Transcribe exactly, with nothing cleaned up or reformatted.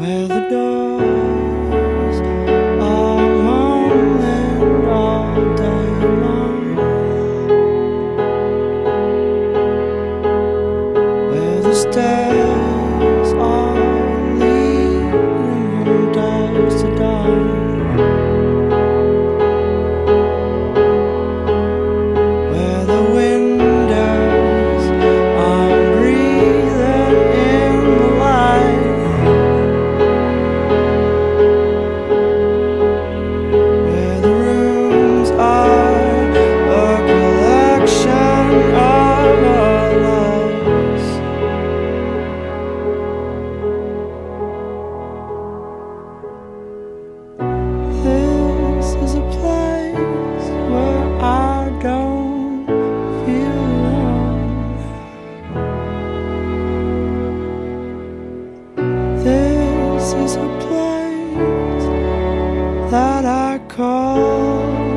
where the doors are moaning all day long, where the stairs are leading from dusk to dawn. This is a place that I call